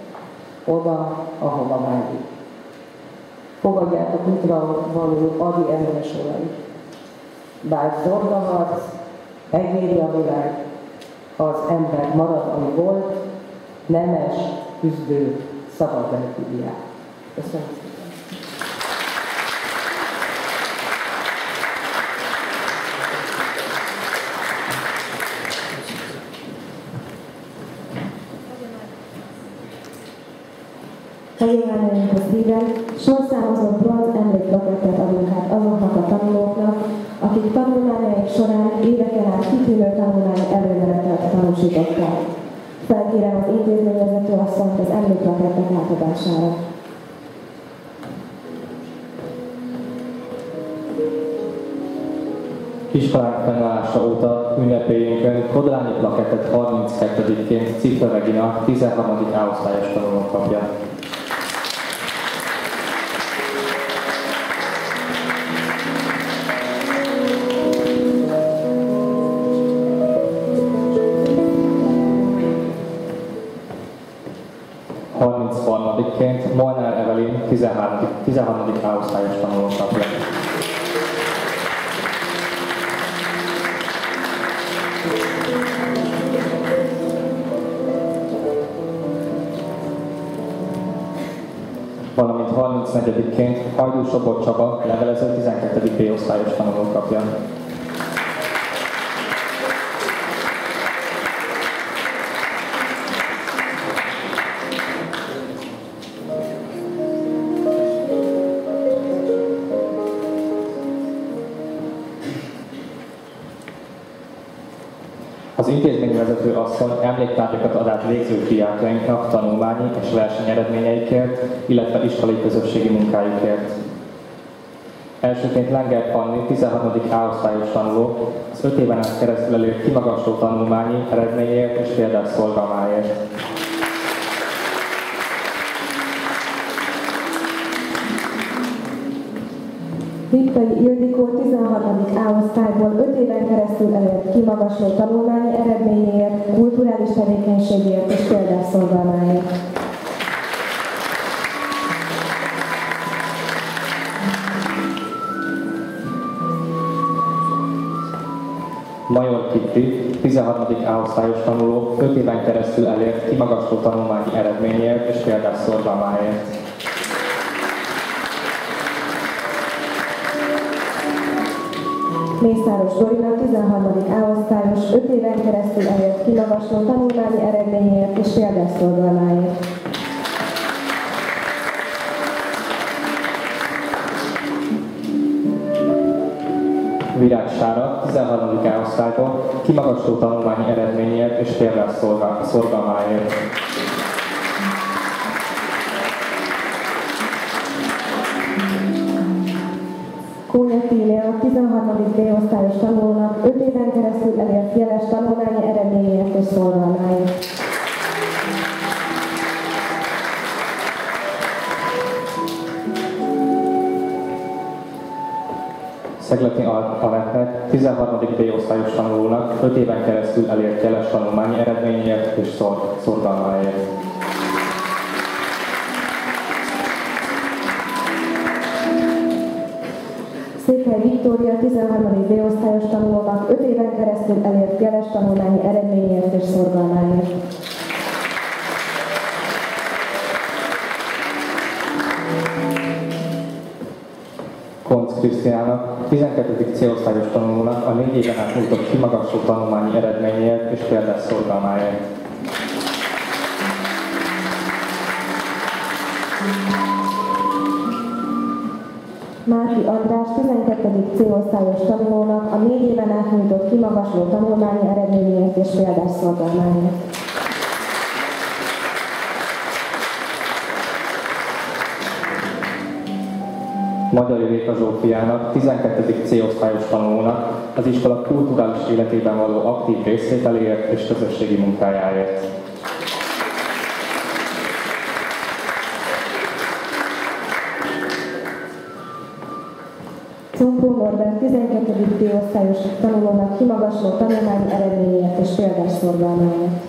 Speaker 14: oda, ahova vágyik. Fogadjátok útra való Ady Endre sorait. Bár zorga harc, megéri a világ, ha az ember marad, ami volt, nemes, küzdő, szabad lelkű diák. Köszönöm szépen!
Speaker 2: Hagyományainkhoz híven sorszámozott bronz emlékplakettet adunk át azoknak a tanulóknak, akik tanulmányaik során éveken át kitűnő tanulmányi előmenetet tanúsították. Felkérem az intézményvezető asszonyt az emlékplakettek átadására.
Speaker 1: Iskolánk fennállása óta ünnepélyünkön Kodolányi plakettet harminckettődiként Cifra Regina tizenharmadik A-osztályos tanuló kapja. harmincharmadikként Molnár Evelyn tizenharmadik A-osztályos tanuló kapja. Valamint harmincnegyedikként Hajdú Sobot Csaba levelező tizenkettedik B-osztályos tanuló kapja. Az intézményvezető asszony emléktárgyakat ad át végző diákjainknak tanulmányi és versenyeredményeikért, illetve iskolai közösségi munkájukért. Elsőként Lenger Fanni tizenharmadik A-osztályos tanuló az öt éven át keresztül elért kimagasló tanulmányi eredményért és példás szolgalmáért.
Speaker 2: Liptai Ildikó tizenharmadik A-osztályból öt éven keresztül elért kimagasló tanulmányi eredményéért, kulturális tevékenységért és példás szolgalmáért.
Speaker 1: Major Kitti, tizenharmadik A-osztályos tanuló öt éven keresztül elért kimagasló tanulmányi eredményéért és példás szolgalmáért.
Speaker 2: Mészáros Dorina tizenharmadik A-osztályos öt éven keresztül elért kimagasló tanulmányi eredményéért és példás szolgalmáért.
Speaker 1: Virág Sára tizenharmadik A-osztályból kimagasló tanulmányi eredményéért és példás szolgalmáért.
Speaker 2: Kónya Tília tizenharmadik B-osztályos tanulónak öt éven keresztül elért jeles tanulmányi eredményéért és szolgalmáért.
Speaker 1: Szegleti Anettnek tizenharmadik B-osztályos tanulónak öt éven keresztül elért jeles tanulmányi eredményéért és szolgalmáért.
Speaker 2: Székely Viktória tizenharmadik B-osztályos tanulónak öt éven keresztül elért jeles tanulmányi eredményéért és szorgalmáért.
Speaker 1: Koncz Krisztiának, tizenkettedik C-osztályos tanulónak a négy éven át nyújtott kimagasló tanulmányi eredményéért és példás szorgalmáért.
Speaker 2: Márki András tizenkettedik C-osztályos tanulónak a négy éven át nyújtott kimagasló tanulmányi eredményéért és példás szolgalmáért.
Speaker 1: Magyari Réka Zsófiának, tizenkettedik C-osztályos tanulónak az iskola kulturális életében való aktív részvételéért és közösségi munkájáért.
Speaker 2: Cumpró Norbert tizenkettedik B-osztályos tanulónak kimagasló tanulmányi eredményéért és példás szorgalmáért.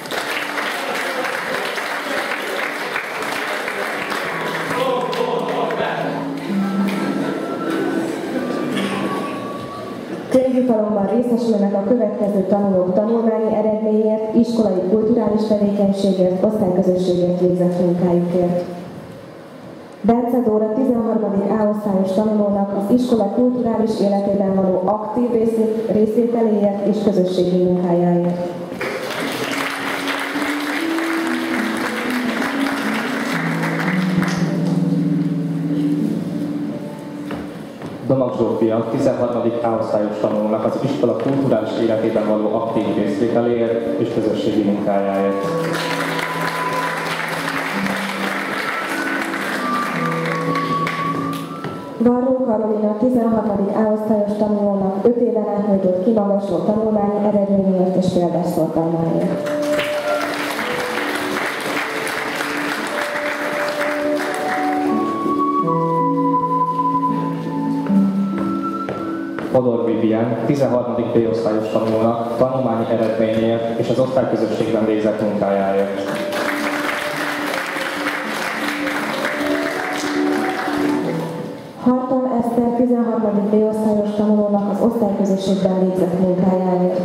Speaker 2: Könyvjutalomban részesülnek a következő tanulók tanulmányi eredményért, iskolai kulturális tevékenységért, osztályközösségért végzett munkájukért. Bence Dóra tizenharmadik A-osztályos tanulónak az iskola kulturális életében való aktív részvételéért és közösségi munkájáért.
Speaker 1: Domag Zsófia tizenharmadik A-osztályos tanulónak az iskola kulturális életében való aktív részvételéért és közösségi munkájáért.
Speaker 2: Varró Karolina tizenharmadik A-osztályos tanulónak öt éven átnyújtott kimagasló tanulmányi eredményért és példásszorgalmáért.
Speaker 1: Fodor Vivian tizenharmadik B-osztályos tanulónak tanulmányi eredményért és az osztályközösségben végzett munkájáért.
Speaker 2: Harton Eszter tizenharmadik B-osztályos tanulónak az osztályközösségben végzett munkájáért.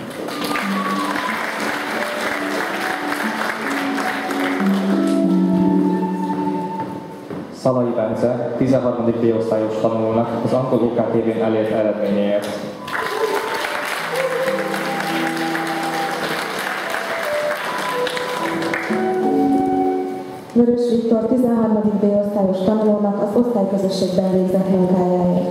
Speaker 1: Szalai Bence tizenharmadik B-osztályos tanulónak az angol o ká té vén elért eredményéért.
Speaker 2: Vörös Viktor tizenharmadik B-osztályos tanulónak az osztályközösségben végzett munkájáért.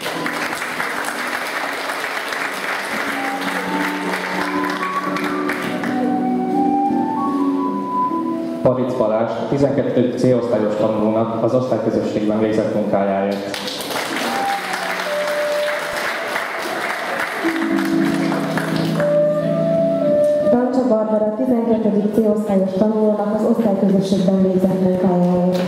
Speaker 1: Paric Balázs tizenkettedik C-osztályos tanulónak az osztályközösségben végzett munkájáért.
Speaker 2: Dancsa Barbara tizenkettedik C-osztályos tanulónak az osztályközösségben végzett munkájáért.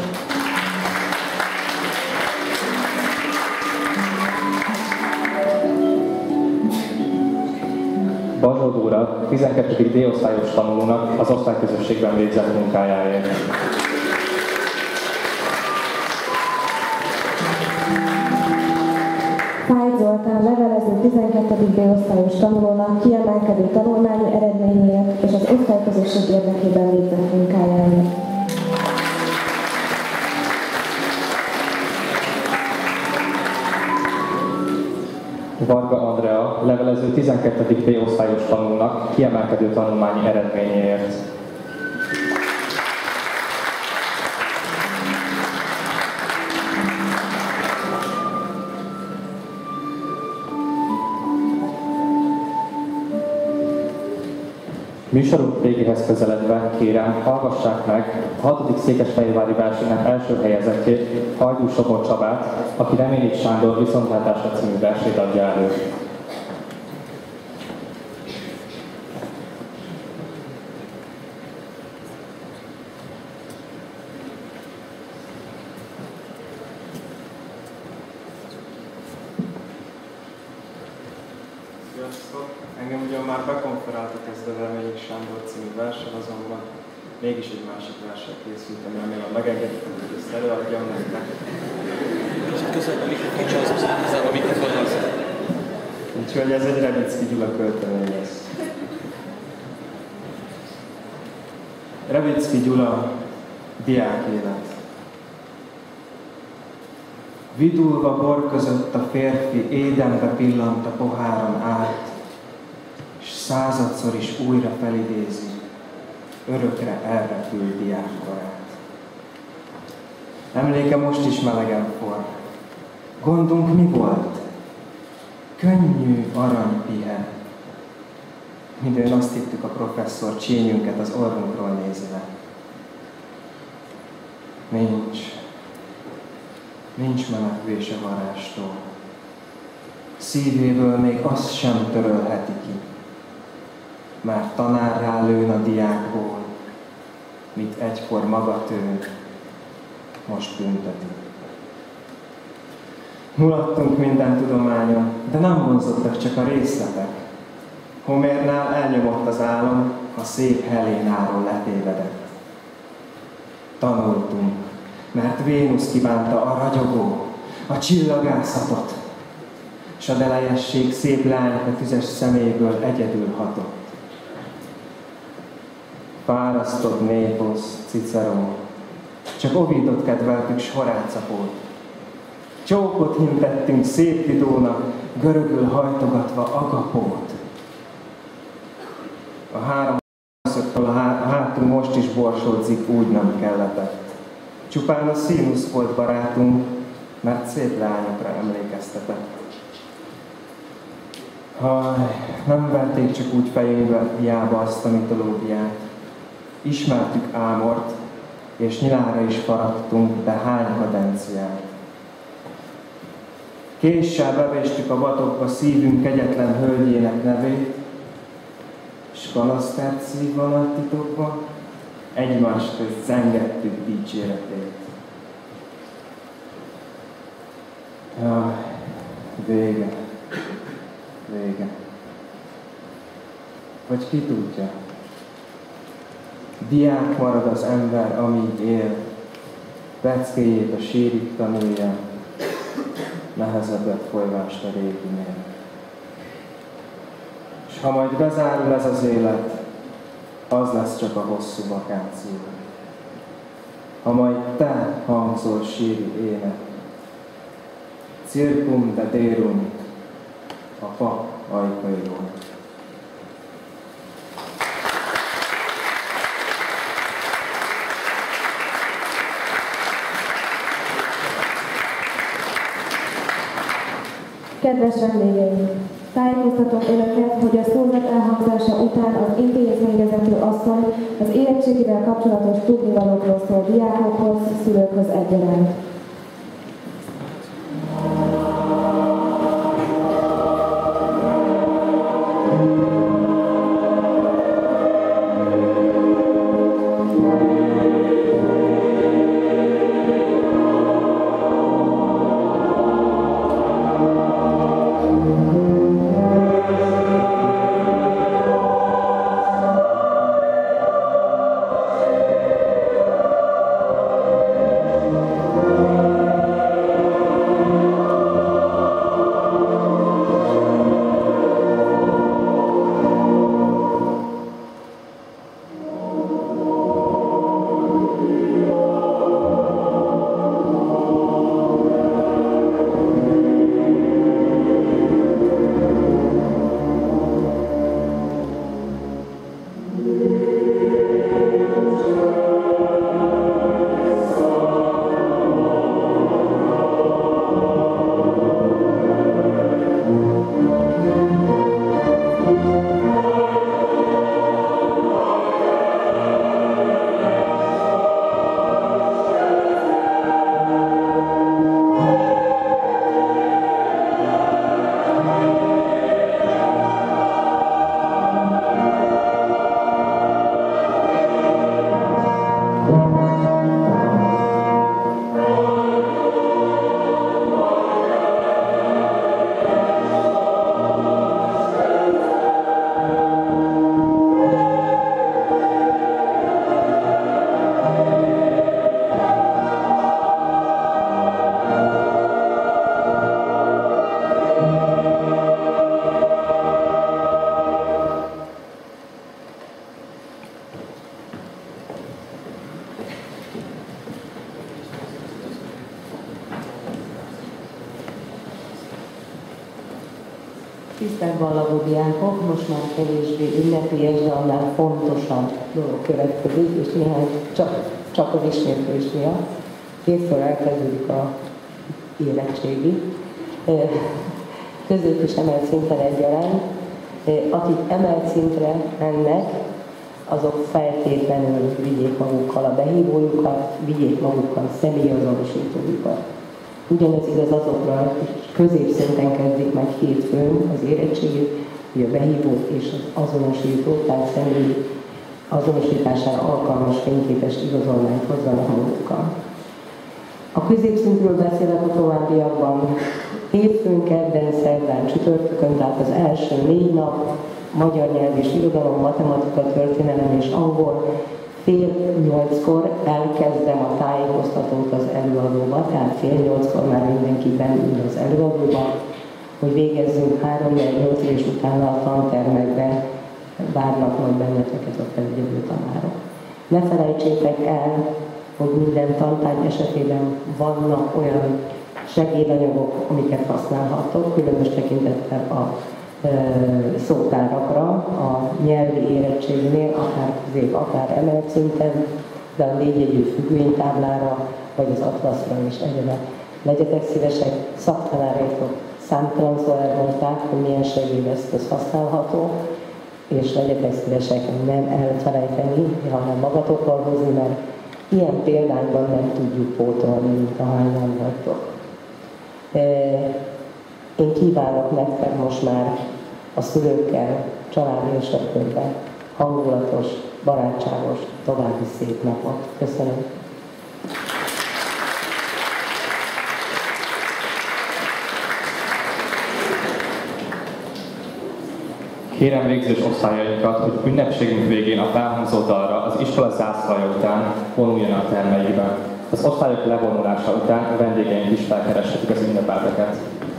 Speaker 1: Bazsó Dóra tizenkettedik D-osztályos tanulónak az osztályközösségben végzett munkájáért.
Speaker 2: Fáj Zoltán levelező tizenkettedik B-osztályos tanulónak kiemelkedő tanulmányi eredményéért és az osztályközösség érdekében végzett munkájáért.
Speaker 1: Varga Andrea levelező tizenkettedik B-osztályos tanulónak kiemelkedő tanulmányi eredményéért. Műsorunk végéhez közeledve kérem, hallgassák meg a hatodik székesfehérvári versenynek első helyezettjét, Hajdú Sopor Csabát, aki Reményik Sándor Viszontlátásra című versét adja elő.
Speaker 15: Sziasztok! Engem ugyan már bekonferáltak ezt a Reményik Sándor című versen, azonban mégis egy másik verset készültem, remélem megengeditek, hogy ezt előadjam nektek. Kicsit közelebb a mikrofonhoz, közelebb a mikrofonhoz. Úgyhogy ez egy Revicki Gyula költemény lesz. Revicki Gyula, diák élet. Vidulva bor között a férfi édenbe pillant a poháron át, és századszor is újra felidézi, örökre elrepül diákkorát. Emléke most is melegen forr. Gondunk mi volt? Könnyű arany pihen. Mindőn azt hittük a professzor csínyünket az orrunkról nézve. Nincs. Nincs menekvés a varástól. Szívéből még azt sem törölheti ki, mert tanár rálőn a diákból, mit egykor maga tőn, most bünteti. Mulattunk minden tudományon, de nem vonzottak csak a részletek. Homérnál elnyomott az álom, a szép Helénáról letévedett. Tanultunk, mert Vénusz kívánta a ragyogó, a csillagászatot, s a delejesség szép lányka tüzes szeméből egyedül hatott. Fárasztott Néposz, Cicerón, csak Ovidot kedveltük, s Horácapót. Csókot hintettünk szép Didónak, görögül hajtogatva Agapót. A három szöktől a hátunk most is borsolczik, úgy nem kelletett. Csupán a színusz volt barátunk, mert szép leányokra emlékeztetett. Haj, nem verték csak úgy fejünkbe hiába azt a mitológiát. Ismertük Ámort, és nyilára is faragtunk, de hány kadenciát. Késsel bevéstük a batokba szívünk kegyetlen hölgyének nevét, s kalasztert szívva nagy titokba egymás közt zengettük dicséretét. Jaj, vége, vége. Vagy ki tudja, diák marad az ember, amíg él, peckéjét a sírig tanulja, nehezebbet folyvást a réginél. És ha majd bezárul ez az élet, az lesz csak a hosszú vakáció. Ha majd te hangzol síri ének, circum de derunt, a pap ajkairól.
Speaker 2: Kedves vendégeim! Tájékoztatom Önöket, hogy a szózat elhangzása után az intézményvezető asszony az érettségivel kapcsolatos tudnivalókról szól diákokhoz, szülőkhöz egyaránt.
Speaker 14: Tisztelt ballagó diákok, most már kevésbé ünnepélyes, de annál fontosabb dolog következik, és néhány csak, csak az ismétlés miatt. Hétfőn elkezdődik a érettségi. Között is emelt szinten egyaránt. Akik emelt szintre mennek, azok feltétlenül vigyék magukkal a behívójukat, vigyék magukkal személyazonosítójukat. Ugyanez igaz azokra, akik középszinten kezdik meg hétfőn az érettségét, hogy a behívót és az azonosító, tehát személyi azonosítására alkalmas fényképes igazolványt hozzanak magukkal. A középszintről beszélek a továbbiakban. Hétfőn, kedden, szerdán, csütörtökön, tehát az első négy nap, magyar nyelv és irodalom, matematika, történelem és angol. Fél nyolckor elkezdem a tájékoztatót az előadóba, tehát fél nyolckor már mindenki beül az előadóba, hogy végezzünk három nyolc és utána a tantermekbe várnak majd benneteket a felügyelő tanárok. Ne felejtsétek el, hogy minden tantárgy esetében vannak olyan segédanyagok, amiket használhatok, különös tekintettel a szótárakra, a nyelvi érettségnél, akár közép, akár emelt szinten, de a négyjegyű függvénytáblára, vagy az atlaszra is egyebek. Legyetek szívesek, szaktanáraitok számtalanszor elmondták, hogy milyen segédeszköz használható, és legyetek szívesek nem elfelejteni, hanem magatokkal hozni, mert ilyen példányban nem tudjuk pótolni, mint ahányan vagytok. Én kívánok nektek most már a szülőkkel, családi esetben hangulatos, barátságos, további szép napot. Köszönöm.
Speaker 1: Kérem végzős osztályainkat, hogy ünnepségünk végén a felhangzó dalra az iskola zászlaja után vonuljon a termeibe. Az osztályok levonulása után a vendégeink is felkereshetik az ünnepelteket.